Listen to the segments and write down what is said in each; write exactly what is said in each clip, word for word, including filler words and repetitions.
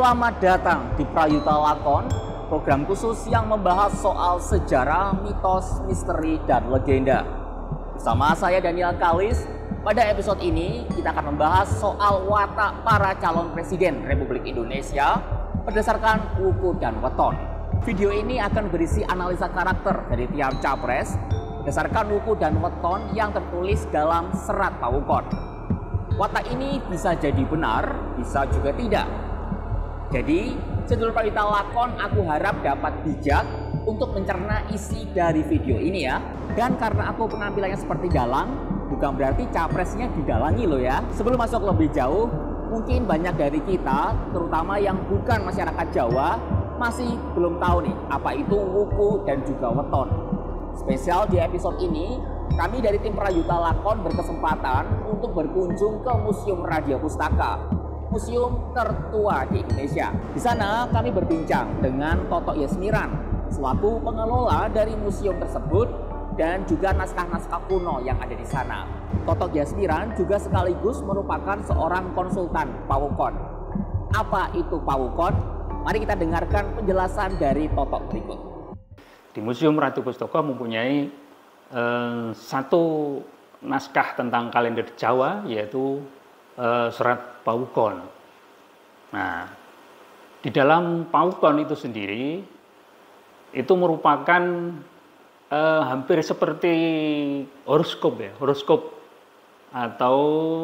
Selamat datang di Prayuta Lakon, program khusus yang membahas soal sejarah, mitos, misteri, dan legenda. Bersama saya Daniel Kalis, pada episode ini kita akan membahas soal watak para calon presiden Republik Indonesia berdasarkan wuku dan weton. Video ini akan berisi analisa karakter dari tiap capres berdasarkan wuku dan weton yang tertulis dalam serat pawukon. Watak ini bisa jadi benar, bisa juga tidak. Jadi, sedulur Prayuta Lakon, aku harap dapat bijak untuk mencerna isi dari video ini ya. Dan karena aku penampilannya seperti dalang, bukan berarti capresnya didalangi loh ya. Sebelum masuk lebih jauh, mungkin banyak dari kita, terutama yang bukan masyarakat Jawa, masih belum tahu nih apa itu wuku dan juga weton. Spesial di episode ini, kami dari tim Prayuta Lakon berkesempatan untuk berkunjung ke Museum Radia Pustaka, museum tertua di Indonesia. Di sana kami berbincang dengan Toto Yasmiran selaku pengelola dari museum tersebut dan juga naskah-naskah kuno yang ada di sana. Toto Yasmiran juga sekaligus merupakan seorang konsultan pawukon. Apa itu pawukon? Mari kita dengarkan penjelasan dari Toto berikut. Di Museum Radia Pustaka mempunyai eh, satu naskah tentang kalender Jawa, yaitu eh, serat pawukon. Nah, di dalam pawukon itu sendiri itu merupakan eh, hampir seperti horoskop ya, horoskop atau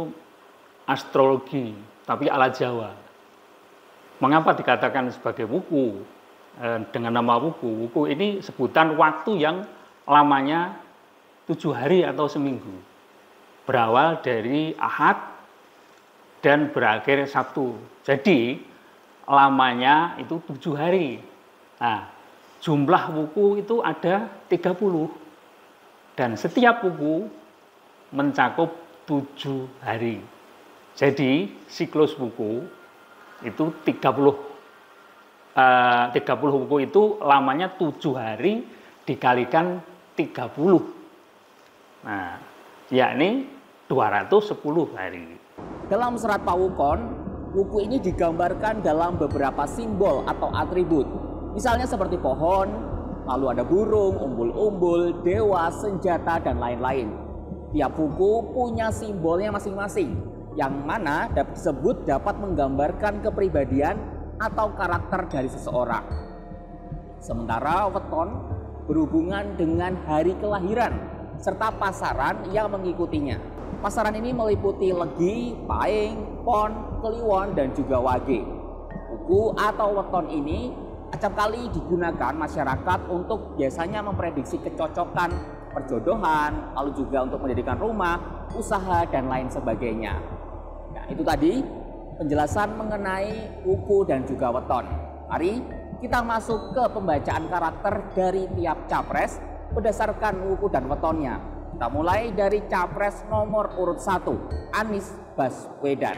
astrologi, tapi ala Jawa. Mengapa dikatakan sebagai wuku? Eh, dengan nama wuku, wuku ini sebutan waktu yang lamanya tujuh hari atau seminggu, berawal dari Ahad dan berakhir Sabtu. Jadi lamanya itu tujuh hari. Nah, jumlah wuku itu ada tiga puluh dan setiap wuku mencakup tujuh hari. Jadi siklus wuku itu tiga puluh. Uh, tiga puluh wuku itu lamanya tujuh hari dikalikan tiga puluh. Nah, yakni dua ratus sepuluh hari. Dalam serat pawukon, wuku ini digambarkan dalam beberapa simbol atau atribut. Misalnya seperti pohon, lalu ada burung, umbul-umbul, dewa, senjata, dan lain-lain. Tiap wuku punya simbolnya masing-masing, yang mana dapat disebut dapat menggambarkan kepribadian atau karakter dari seseorang. Sementara weton berhubungan dengan hari kelahiran serta pasaran yang mengikutinya. Pasaran ini meliputi legi, paing, pon, kliwon, dan juga wage. Wuku atau weton ini acap kali digunakan masyarakat untuk biasanya memprediksi kecocokan perjodohan, lalu juga untuk mendirikan rumah, usaha, dan lain sebagainya. Nah, itu tadi penjelasan mengenai wuku dan juga weton. Mari kita masuk ke pembacaan karakter dari tiap capres berdasarkan wuku dan wetonnya. Kita mulai dari capres nomor urut satu, Anies Baswedan.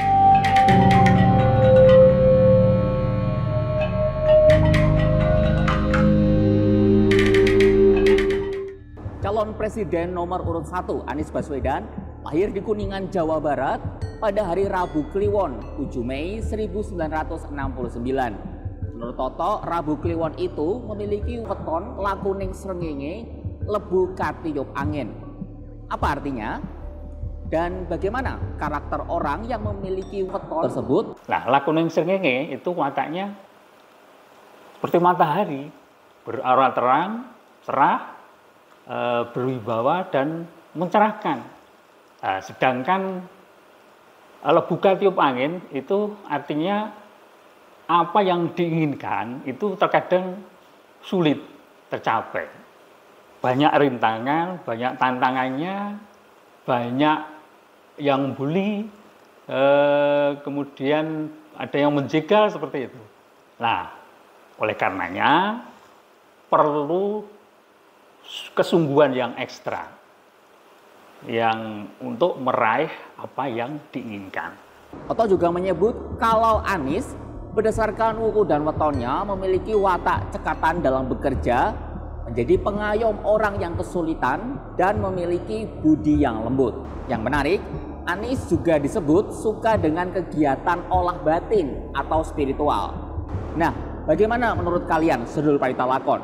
Calon presiden nomor urut satu, Anies Baswedan, lahir di Kuningan, Jawa Barat pada hari Rabu Kliwon, tujuh Mei seribu sembilan ratus enam puluh sembilan. Menurut Toto, Rabu Kliwon itu memiliki weton lakuning srengenge lebu katiup angin. Apa artinya? Dan bagaimana karakter orang yang memiliki weton tersebut? Nah, lakuning srengenge itu wataknya seperti matahari, beraura terang, cerah, e, berwibawa, dan mencerahkan. Nah, sedangkan lebu katiup angin itu artinya apa yang diinginkan itu terkadang sulit tercapai. Banyak rintangan, banyak tantangannya, banyak yang membuli, eh, kemudian ada yang menjegal seperti itu. Nah, oleh karenanya perlu kesungguhan yang ekstra yang untuk meraih apa yang diinginkan. Toto juga menyebut kalau Anies berdasarkan wuku dan wetonnya memiliki watak cekatan dalam bekerja, menjadi pengayom orang yang kesulitan, dan memiliki budi yang lembut. Yang menarik, Anies juga disebut suka dengan kegiatan olah batin atau spiritual. Nah, bagaimana menurut kalian, Sedulur Pradipta Lakon?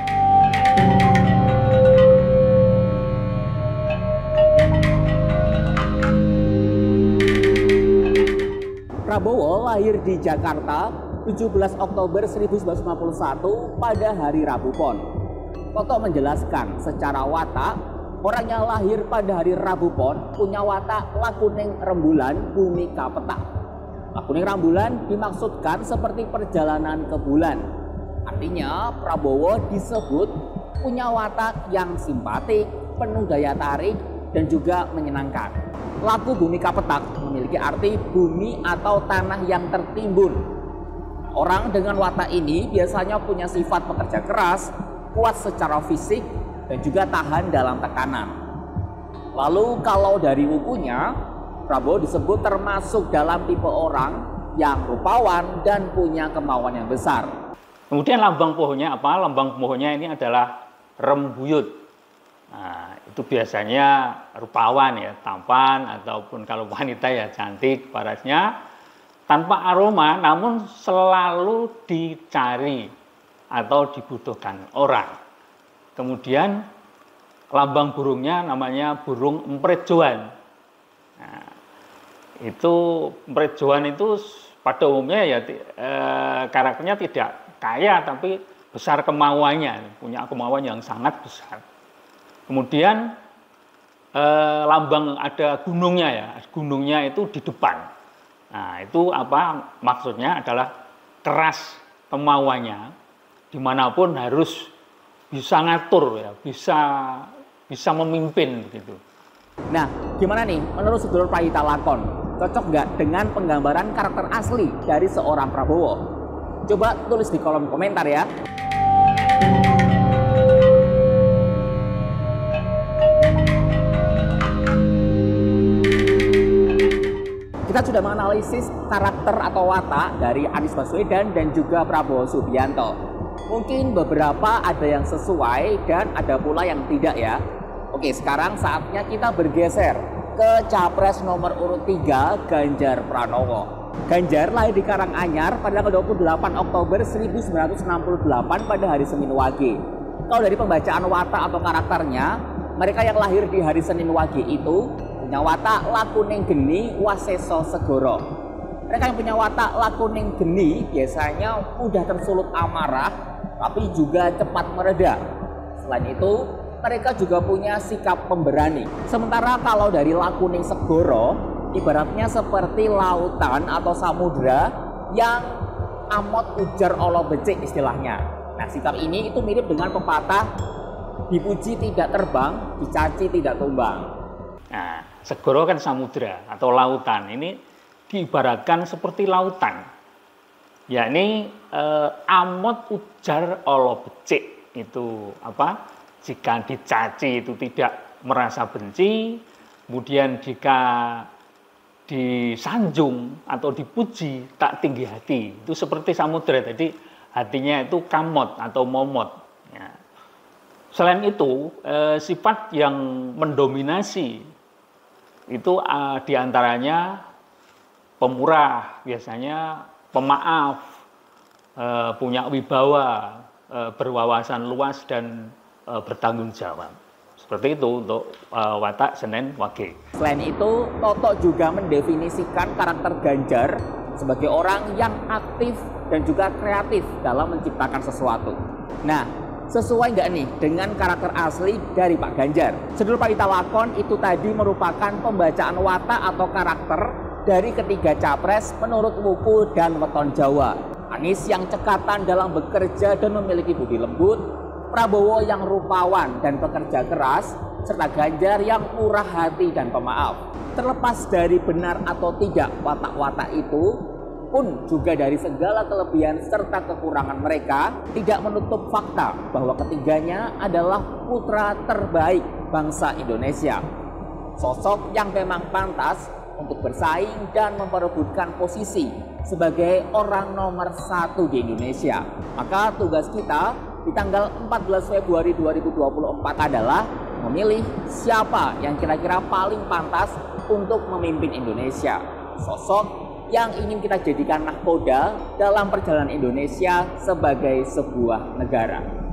Prabowo lahir di Jakarta tujuh belas Oktober seribu sembilan ratus lima puluh satu pada hari Rabu Pon. Toto menjelaskan secara watak, orang yang lahir pada hari Rabu Pon punya watak lakuning rembulan bumi kapetak. Lakuning rembulan dimaksudkan seperti perjalanan ke bulan. Artinya Prabowo disebut punya watak yang simpatik, penuh daya tarik, dan juga menyenangkan. Laku bumi kapetak memiliki arti bumi atau tanah yang tertimbun. Orang dengan watak ini biasanya punya sifat pekerja keras, kuat secara fisik, dan juga tahan dalam tekanan. Lalu kalau dari wukunya, Prabowo disebut termasuk dalam tipe orang yang rupawan dan punya kemauan yang besar. Kemudian lambang pohonnya apa? Lambang pohonnya ini adalah rembuyut. Nah, itu biasanya rupawan ya, tampan, ataupun kalau wanita ya cantik, parasnya tanpa aroma, namun selalu dicari atau dibutuhkan orang. Kemudian lambang burungnya namanya burung emprejoan. Nah, itu emprejoan itu pada umumnya ya eh, karakternya tidak kaya, tapi besar kemauannya, punya kemauan yang sangat besar. Kemudian eh, lambang ada gunungnya ya, gunungnya itu di depan. Nah, itu apa maksudnya adalah keras kemauannya, dimanapun harus bisa ngatur ya, bisa bisa memimpin begitu. Nah, gimana nih menurut Sedulur Pradipta Lakon? Cocok nggak dengan penggambaran karakter asli dari seorang Prabowo? Coba tulis di kolom komentar ya. Kita sudah menganalisis karakter atau watak dari Anies Baswedan dan juga Prabowo Subianto. Mungkin beberapa ada yang sesuai dan ada pula yang tidak ya. Oke, sekarang saatnya kita bergeser ke capres nomor urut tiga, Ganjar Pranowo. Ganjar lahir di Karanganyar pada tanggal dua puluh delapan Oktober seribu sembilan ratus enam puluh delapan pada hari Senin Wage. Kalau dari pembacaan watak atau karakternya, mereka yang lahir di hari Senin Wage itu punya watak lakuning geni waseso segoro. Mereka yang punya watak lakuning geni biasanya mudah tersulut amarah, tapi juga cepat mereda. Selain itu, mereka juga punya sikap pemberani. Sementara kalau dari lakuning segoro, ibaratnya seperti lautan atau samudra yang amot ujar olo becik istilahnya. Nah, sikap ini itu mirip dengan pepatah dipuji tidak terbang, dicaci tidak tumbang. Nah, segoro kan samudra atau lautan. Ini diibaratkan seperti lautan. Yakni eh, amot ujar olo becik itu apa? Jika dicaci itu tidak merasa benci, kemudian jika disanjung atau dipuji tak tinggi hati. Itu seperti samudra tadi, hatinya itu kamot atau momot. Ya. Selain itu, eh, sifat yang mendominasi itu uh, diantaranya pemurah, biasanya pemaaf, uh, punya wibawa, uh, berwawasan luas, dan uh, bertanggung jawab. Seperti itu untuk uh, watak Senin Wage. Selain itu, Toto juga mendefinisikan karakter Ganjar sebagai orang yang aktif dan juga kreatif dalam menciptakan sesuatu. Nah, sesuai nggak nih dengan karakter asli dari Pak Ganjar? Sedulur Pradipta Lakon, itu tadi merupakan pembacaan watak atau karakter dari ketiga capres menurut wuku dan weton Jawa. Anies yang cekatan dalam bekerja dan memiliki budi lembut, Prabowo yang rupawan dan pekerja keras, serta Ganjar yang murah hati dan pemaaf. Terlepas dari benar atau tidak watak-watak itu, pun juga dari segala kelebihan serta kekurangan mereka, tidak menutup fakta bahwa ketiganya adalah putra terbaik bangsa Indonesia. Sosok yang memang pantas untuk bersaing dan memperebutkan posisi sebagai orang nomor satu di Indonesia. Maka tugas kita di tanggal empat belas Februari dua ribu dua puluh empat adalah memilih siapa yang kira-kira paling pantas untuk memimpin Indonesia. Sosok yang ingin kita jadikan nahkoda dalam perjalanan Indonesia sebagai sebuah negara.